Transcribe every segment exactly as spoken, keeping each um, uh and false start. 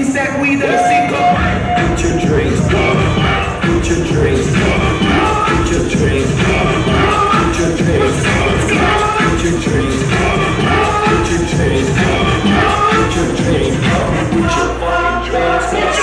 stack weed and a single. Put your drinks, put your drinks, put your drinks, put your drinks, put your drinks, put your drinks, put your drinks, put your fucking drinks.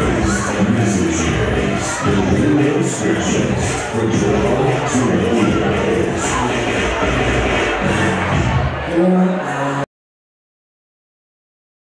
The real restrictions withdraw to radio.